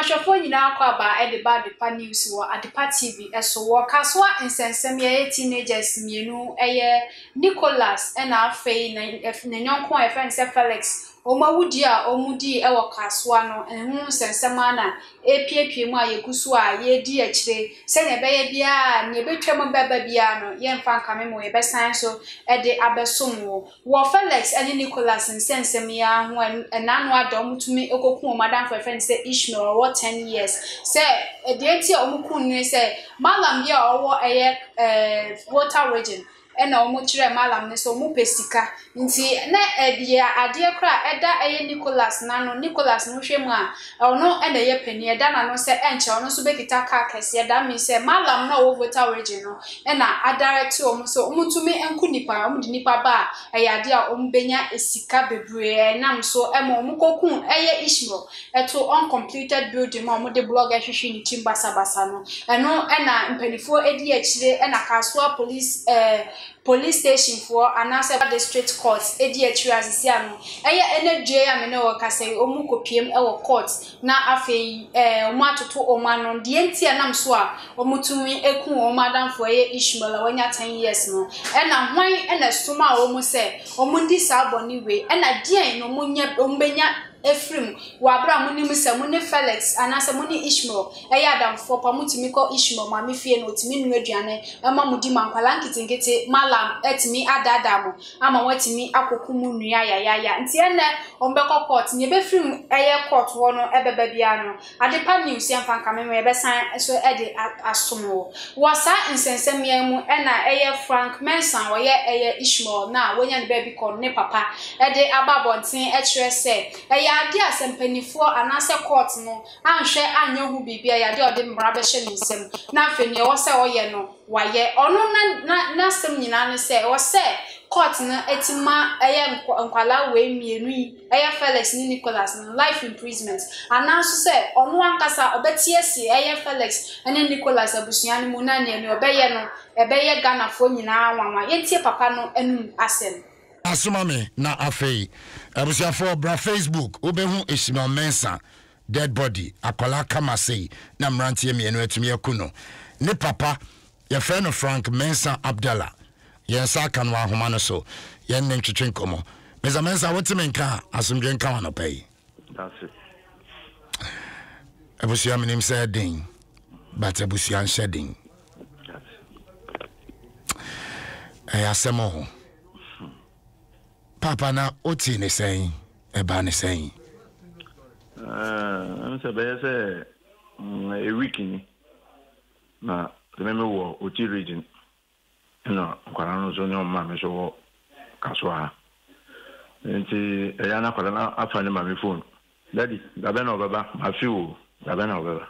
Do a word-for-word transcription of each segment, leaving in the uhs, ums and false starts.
ahwefo nyina akwa ba e de ba de pa news wo Adepa T V eso wo kaswa nsensem ye teenagers mienu eye Nicholas ena afei na nyonko e friend se Felix omawudi a omudi e wo kaswa no enhu nsensem ana epiepie mu ayegusu a ye di akire se ne beye bia ne betwam baba bia no ye mfa nkame mo ye besan so e de abesom wo wo Felix ene Nicholas nsensem ya ho enanu adom tumi ekoku madam for friend say Ishmael what ten years say e de enti omukun ni say malam bia owo eye eh water region ena omo kire malam ne so omo pesika nti na ede ade kra eda eye Nicholas nano Nicholas no hwemu a ono ena ye pani eda na no se enche ono so bekita ka kese eda mi se malam na wo water region no ena adirect omo so omo tumi enku nipa omo di nipa ba eye ade a omo benya esika bebre nam so ema omo kokun eye Ishmael eto uncompleted building ma omo de blog ahwehwe ni tim basa basa no eno ena mpanifo edi akire ena Kaswa police eh police station for anasa district court edi akire asisi ano eye energy ya me na wo kasai omu kopiem e wo court na afei eh omu atoto omu ano de enti anam so a omu tumi eku omu adamfo eye Ishmael a wanya ten years no ena hwan ena soma a omu se omu ndi saboni we ena dien no omu nya omu benya Efrim wa bra munim se muni Felix anase muni Ishmael eya adamfo pa mutimi ko Ishmael ma mefie no timi nu aduane ema mudi mankwala nkitingete malam etimi adadamo ama watimi akokumu nua ya ya ya nti ene ombeko court nye be film eye court wo no ebeba bia no Adepa news ya mfanka me be san so ede asomo wo sa nsensem ya mu ena eye Frank Mensan wo ye eye Ishmael na wonya ne baby kon ne papa ede ababonten e kire se eye ade asempanifo anase court no anhwe anya hu bibia ya de ode mbra be hye nsem na afeni wo se oye no waye ono na na sem nyina ne se wo se court no etima eye nkwala we mienu eye Felix ni Nicholas no life imprisonment anaso se ono ankasa obetie si eye Felix ene Nicholas abusuan mu na ne ne obeye no ebeye Ghana fo nyina wanwa yentie papa no enum asem asumame na afei abusia for bra Facebook obehu Ishmael Mensa dead body akola kama sei na mrantie mienu atumi akuno ne papa ye friend Frank Mensa Abdallah ye sa kan wa homa no so ye ne ntwetwe nkomo Mensa Mensa wotime nka asumdwe nka wa no pay that's it abusia minim say din but abusia shedding eh asemo Papa na oti ne sen e ba ne sen eh am se be se a week ni na me me wo oti region na kwara no so nyo ma me so Kaswa enti e ya na kwara na afa ne ma me phone daddy da be na obaba ma fi wo da be na obaba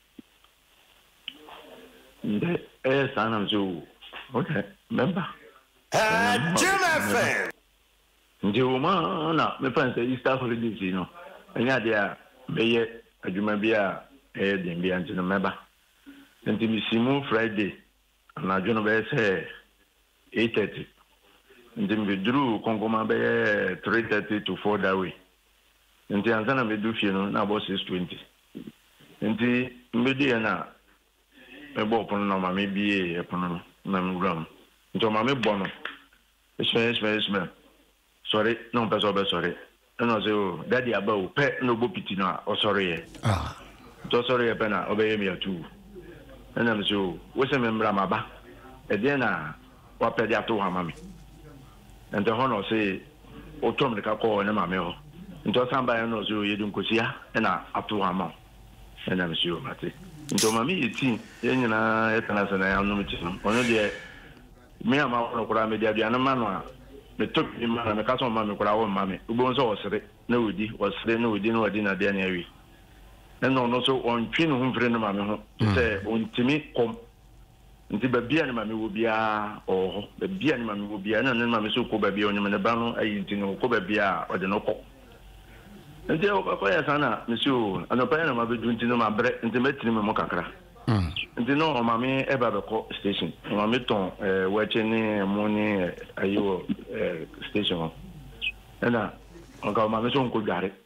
nde e sa na so okay member eh Jim F M Nje uma na me fancy Easter holidays no enya de a beye adwuma bia eh dem bia ntino meba nti misimu Friday na adwono be say eight thirty nti me dru konkoma be three thirty to four that way nti anza na me du fie no na about six twenty nti me de na me bo pono na ma me bie e pono na me gram nti ma me bo no esme esme esme sorry no person be sorry no say oh daddy about pe no bo piti no o sorry ah to sorry e pe na obey me atu na me so we se me mbra maba e de na wa pe dia to ha mami ente ho no say o tom de ka ko na mami ho nto samba no so ye dun kosia na ato ha ma na me so mate nto mami eti ye nyina e tana se na ya no mi ti no ono de me ama no kura me dia dia na ma no a me took him and me kaso mama kura wo mama ubon so osere na wodi osere na wodi na wodi na de na awi na no no so on twi no humfre na mama ho say on timi kom nti ba bia na mama wo bia oh ba bia na mama wo bia na na mama so ko ba bia onye me ba no ayi nti no ko ba bia o de no ko nti o ko ya sana me so anopa na ma be du nti no ma bre nti metini me mo kakra nti no o mama e ba be ko station o mama ton eh wache ni mo ni ayo station na o ka mama so nko dware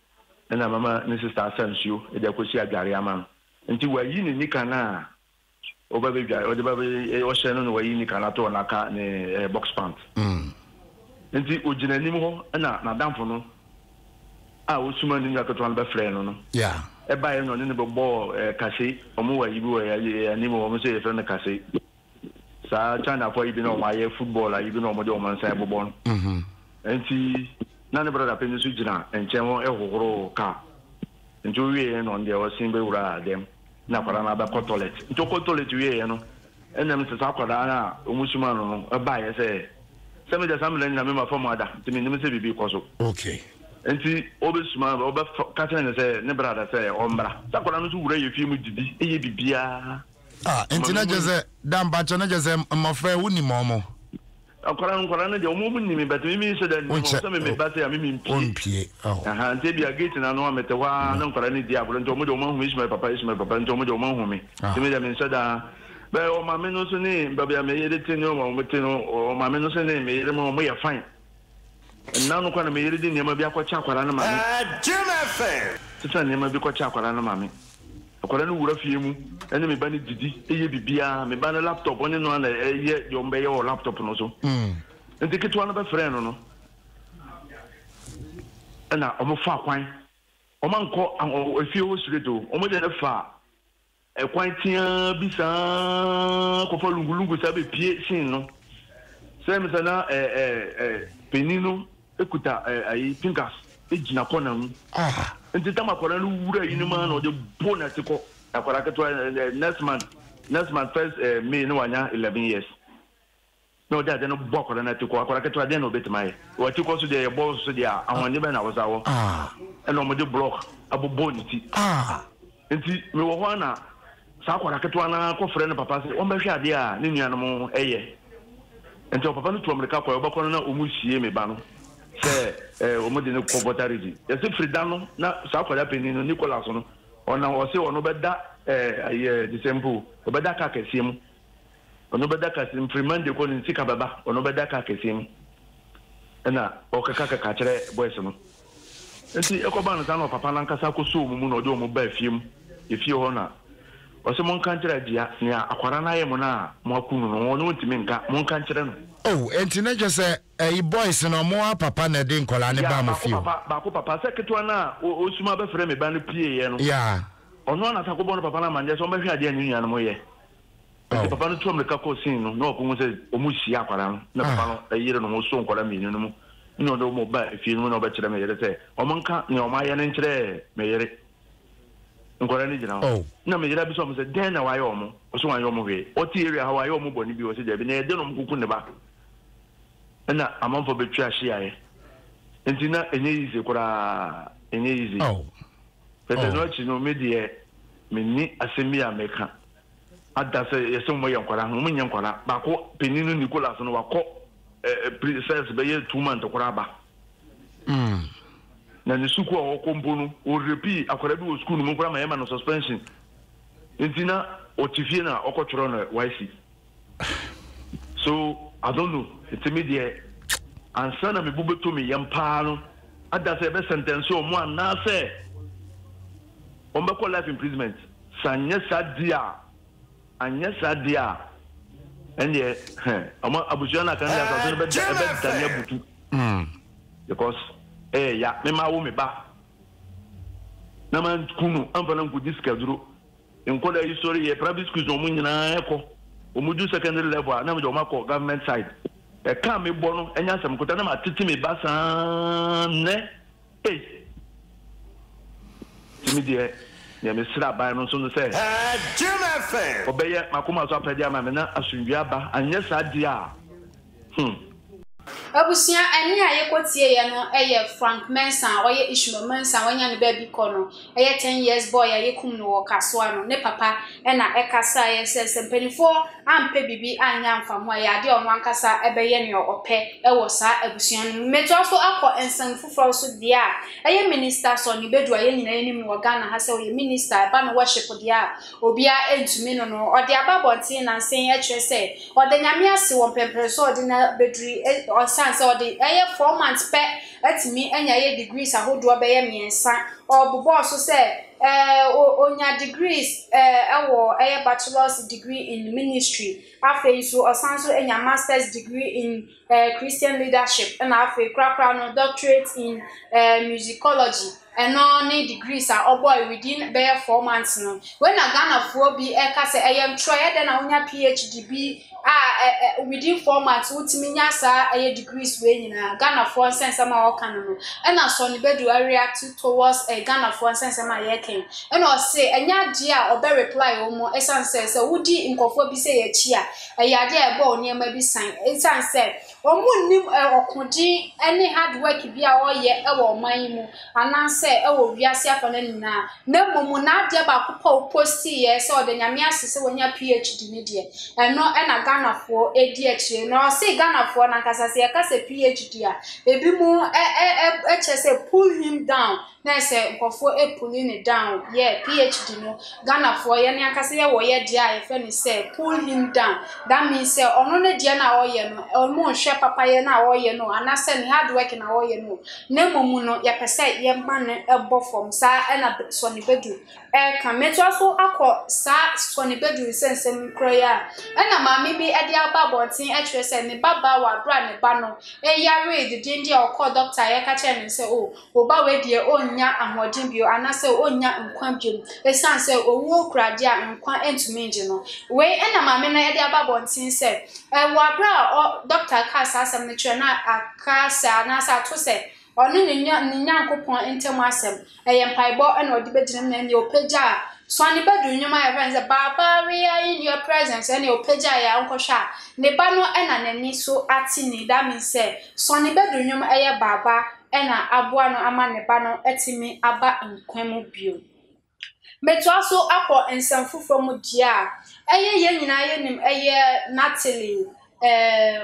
na mama ne sister Sansuo e de kosi adware ama nti wayi ni nika na oba be dwa o de ba be o hye no no wayi nika na to na ka ne box pant mm nti ogina nim ho na na damfo no a osuma ni nga to an be frɛ no no yeah e ba ye no ne be bo kase omo wayi bi wa ya ni mo omo se e frɛ no kase sa China for ibi no ma ye football a ibi no mo de o man sai bobo no mhm nti na ne brother penu su gina enche ho ehogoro ka nti wie no nde o sin be wura dem na kwara na ba ko toilet nti ko toilet wie no enam se sa kwara na omusuma no no e ba ye se se me de sam le na me ma fo ada nti me nim se bibi ko so okay nti obesuma obe ka tene se ne brother se o mbra sa kwara no su wura ye fi mu didi eye bibia ah nti na jeze dan ba cho na jeze mofre woni momo akwara nkwara na de omo mu nimi but me mi so da ni so me me ba se me mi mpie oh aha nti bia gate na no amete wa na nkwara ni di abro nti omo de omo hu Ismail papa Ismail papa nti omo de omo hu me nti me de me so da be o ma me no so ni ba bia me yede tin o ma me tin o ma me no so ni me yede mo mo ye fine na no kwa na me yede di niam bia kwa cha akwara na ma me Jim F M tsa niam bia kwa cha akwara na ma me akwara no wura fie mu ene me ba ni didi eye bibia me ba na laptop oni no na eye yombe ye o laptop no so mm nti kitwa no be frɛ no no na omo fa kwan omo anko afie ho streeto omo de fa e kwan tia bisa ko fa lungulungu sabe pie sin no se me sana eh eh eh penino ekuta ayi pinkas ejina kona mu ah nti tama kora no wura yi no ma no de bonus ko akora ketwa next month next month first May no wanya eleven years no da de no bokora na tiko akora ketwa de no betima o tiko so de boss so de ahwani be na wosawo ah e no mo de block abobo ni ti ah nti me wo ho na sa akora ketwa na ko frɛ no papa se o ma hwe ade a ne nua no mo eye nti o papa no to America ko obakɔ na o mu hie me ba no se eh o mo de ne ko botariji e se frida no na sa akora peni no Nicholas no ona o se ono be da eh aye December o be da ka kese mu ono be da ka sim Freeman ko ni sika baba ono be da ka kese mu na o ka ka ka kire boys no enti e ko ba no sa no papa na nkasa ko so mu mu no de o mu ba fie mu e fie ho na o se mon kan kire dia ne akwara na ye mu na mo akunu no no ntimi nka mon kan kire no oh enti na jese eh boys no mo papa na de nkola ne ba mo fie papa ba ko papa se ketwa na o suma be frɛ me ba no pie ye no yeah ono na ta ko bo no papa na manje so be hwe ade anu nua no mo ye papa no tuom le ka ko sin no no ko mo se o mu si akwara no na papa no ayire no mo so nkola mi no mo no do mo ba fie no no be kire me yere se o mo nka ne o ma ye ne nkire me yere nkola ni jina oh na me yere bi so mo se den na wa ye o mo o so wa ye o mo we o ti area ha wa ye o mo boni bi o se je bi na ye de no mo kuku ne ba na amanfo betwa hye aye entina enye yize kura enye yize oh pete no chi no me de me ni asemi ameka ada se yese mo ye nkwara ho mo nye nkwara ba ko peninu Nicholas no wa ko princess be ye two months kura ba mm na ni suku o kompo no o repeat akwara bi o school no mo kura ma ye ma no suspension entina o tifie na o ko tworo no Y C so I don't know it's immediate and son of me bubeto me yampano ada se be sentence o mo na se on be call life imprisonment sanye sadia anya sadia enye eh ama abuja na kan ya so be be dania butu mm because eh ya me ma wo me ba na man kunu amfana ku diskaduro enkoda history ye private schools o mo nyina eko o mu do secondary level na me do makọ government side e ka me bo no enya sam kota na ma titi me ba san ne eh timi de ya me sira ba no so no say eh Jim F M obeye makoma so apedi ama me na asundua ba anya sa dia hm abusia ani aye kotie ye no eye Frank Mensah oye Ishmael Mensah wanya ne ba bi kono eye ten years boy aye kum no wo kasoa no ne papa e na e kasa ye se sempenifo ampe bibi anya mfamo aye ade ono ankasa ebe ye ne ope e wo sa abusia no meto so akọ ensan fufuro so dia eye minister so ni bedu aye nyina ye nim wo Ghana ha se oye minister ba no worship dia obia entumi no no ode ababonte na nsen ye kire se ode nyame ase wo pempere so ode na bedri or sans or the air four months pet at me and your degrees I hold by me and son or boss so say uh on your degrees uh or a bachelor's degree in ministry after so or sans and your master's degree in uh, Christian leadership and after crack crown doctorate in uh, musicology and no need degrees are all boy within bare four months no when a Ghana for be a case I am tried and I want PhD be ah within four months ultimate nyasa a degrees we nyina Ghana for sense am all can no and na so ni bedu react towards a Ghana for sense am yekin and or say anya dia or be reply omo esan say say wudi nkofo bi say ye chi a ayade e ba oniema bi san esan say omo nim okodi any hard work bi a oye e wo man mu anan say e wo wiase afa na nyina na momu na ade ba ko posti ye say o de nyame asese wonya PhD ni de and no e na Ghana for edi echi no say Ghana for na kasa say kasa PhD a ebi mu e e e say pull him down na say nkofo e pulling it down yeah PhD no Ghana for ye na kasa ye wo ye dia ye fe ni say pull him down that means say ono ne dia na wo ye no omo hwe papa ye na wo ye no anase ni hard work na wo ye no na momu no ye pese ye man ebo from sa e na so ni bedu e kan meto so akọ sa so ni bedu sensem kroya e na maami bi e dia ba bontin e kire se ni baba wa bra ne ba no e yare de dindi okọ doctor ye ka che ni se o oba we die onya ahodin bio anase onya nkwan bio e san se owo krade a nkwan entumi ngi no we e na maami na e dia ba bontin se e wa bra doctor ka sa asem ni kire na aka sa na sa to se onu ni nyankopon entem asem eye mpaibo na odi beginem na ni opagya so ani bedu nyuma ya friends baba we are in your presence and opagya ya nkosha ne ba no na nani so ati ni that means say so ani bedu nyuma eye baba na aboa no ama ne ba no etimi aba nkwan mu bio meto aso akọ ensamfufo mu dia eye ye nyina ye nim eye Natalie eh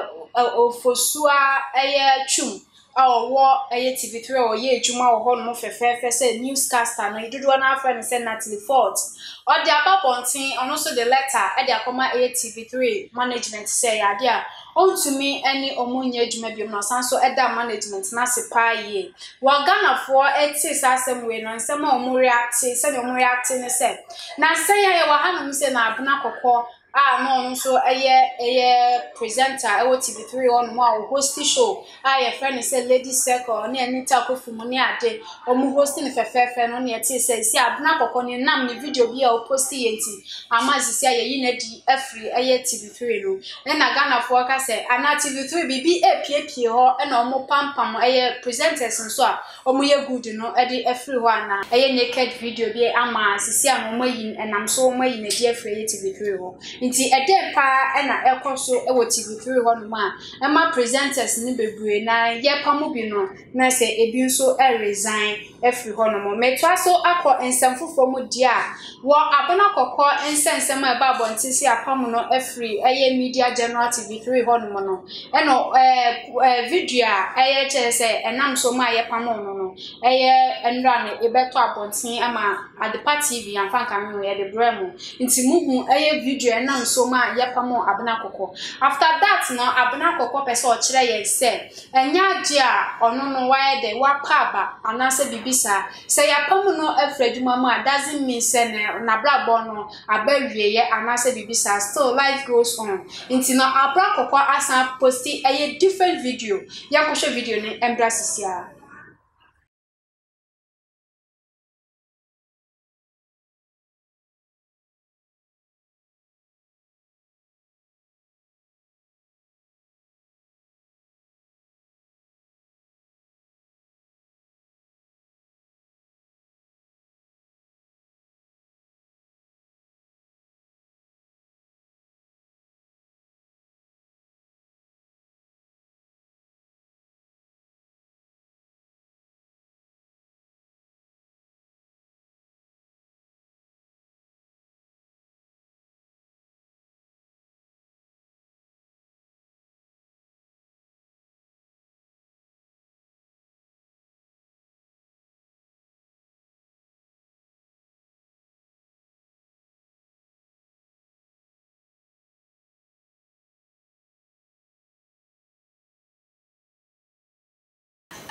ofosua eye chum awo eye T V three o ye ejuma wo ho no fefefe say newscaster no idudu na afa ne say Natalie Fort o de ababontin ono so the letter e de akoma eye T V three management say ade a ontumi eni omunye ejuma bi no sanso e da management na sepa ye wa Ghana for eti sasem we no nsem a omu react say the omu react ne say na say ya wa hanum say na abuna kokọ ah no so eye eye presenter e wo T V three on mo a host show ah your friend say lady circle na Anita Kofumu ne ade omu host ne fefefe no ne tie say si abuna kokọ ne nam ne video bi a o post yenti amazi si aye yi na di afri eye T V three no na Ghana for ka say ana T V three bibi epiepie ho na omu pampam eye presenters nso a omu ye good no e di afri ho ana eye naked video bi ama sisi a omu yi enam so omu yi na di afri eye T V three ho nti ede pa na ekoso e wo T V three ho no ma e ma presenters ni bebre na ye pamu bi no na se ebi nso e resign efri ho no mo meto aso akọ ensamfufo mu dia wo abona kokọ ensensem e ba bonti si apamu no efri eye media general T V three ho no no e no eh video a eye che se enam so ma ye pamu no no eye enra ne ebeto abonti ama Adepa T V amfanka me we de bremo nti muhu eye video enam so ma ye pamu abona kokọ after that no abona kokọ pese o kire ye se enya age a ono no wa ye de wa pa ba anase bibisa se ya pamu no afraduma ma doesn't mean say na bra bo no abawie ye anase bibisa still life goes on nti no abra kokọ asa posti eye different video ya ko show video ni embra sisia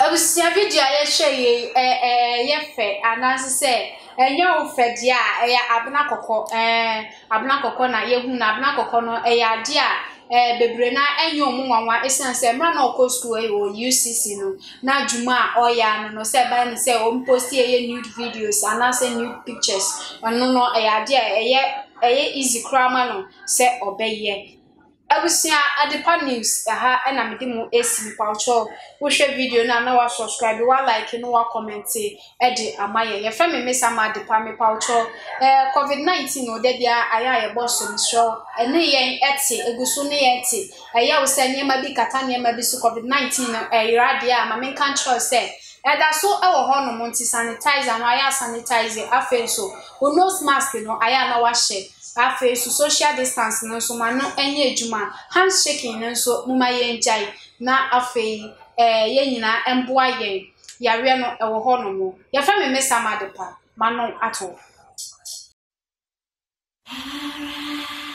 abusia video aye share eh eh ye fe ananse se enya wo fe dia eh abna kokko eh abna kokko na ye hu na abna kokko no eh ade a eh bebre na enye omunwanwa esense mra na okọ school eh o U C C no na djuma oya no no se ba ni se o post ye nude videos ananse nude pictures ono no eh ade a eh eh easy krama no se obeye abusia adepa news aha na mede mu esi paucho wo hwe video na na wa subscribe wa like no wa comment e de amaye ye fa me mesa ma adepa me paucho eh covid nineteen no de dia aya ye boss no show ene yen eti egusu ne yeti aya wo se niema bi kata niema bi su covid nineteen no e irade a ma men kan tro se e da so e wo ho no monti sanitizer no aya sanitizer afen so wo nose mask no aya na wa share afi so social distance no so ma no enye ejuma handshaking no so muma ye njai na afi eh ye nyina emboa ye yare no ewo ho no mo ya fa me mesa madepa ma no ato